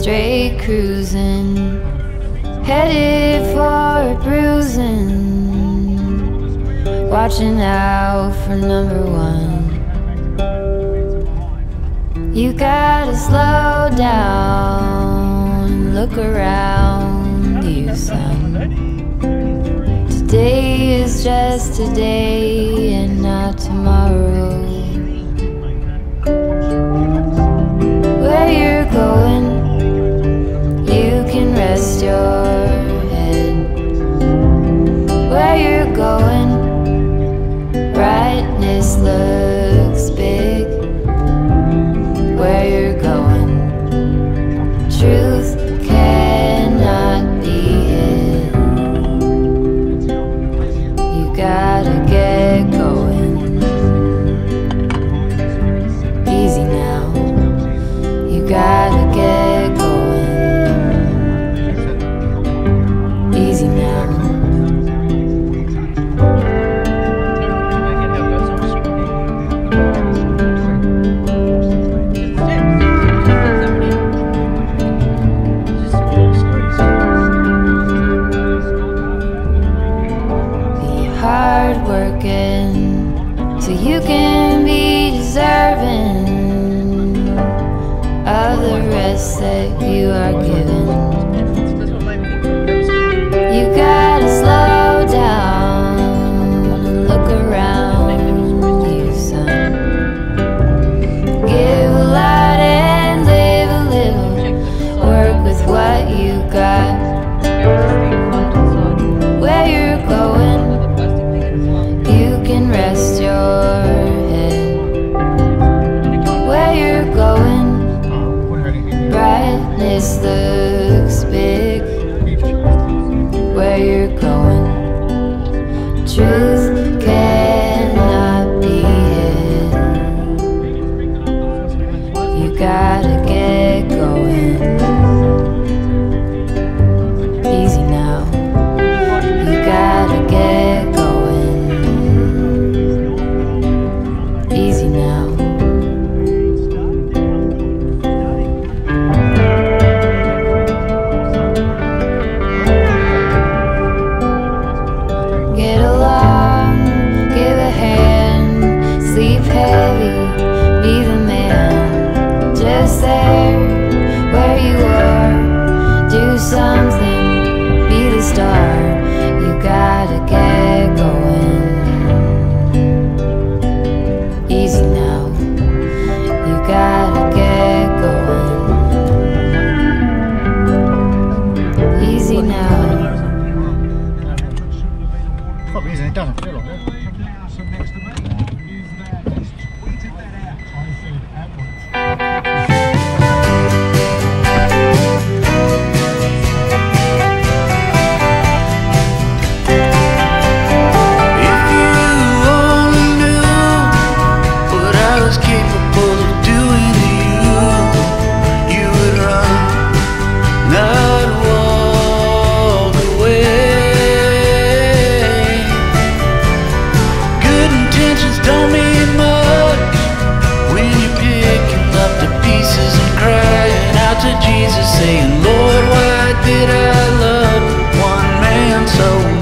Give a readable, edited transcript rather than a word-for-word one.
straight cruising, headed for bruising, watching out for number one. You gotta slow down and look around you, son. Today is just today and not tomorrow. Where you're going, you can rest your head. Where you're going, brightness looks big. Where you're going, truth cannot be hid. You gotta get going. Easy now. You gotta get going. Easy now. Be hard working so you can be deserving of the rest that you are given. You gotta slow down and look around you, son. Give a lot and live a little. Work with what you got. Where you're going, you can rest your head. Where you're going, brightness looks big. Where you're going, truth cannot be hid. You gotta get going. Easy now. You gotta get going. Easy now. Get along, give a hand, sleep heavy, be the man. Just there, where you are, do something, be the star. You gotta get going. Easy now, you gotta get going. Easy now. Probably isn't it done? I feel like it. If you only knew what I was capable of doing to you, you would run, not walk away. Good intentions don't mean much when you're picking up the pieces and crying out to Jesus, saying, Lord, why did I love one man so much?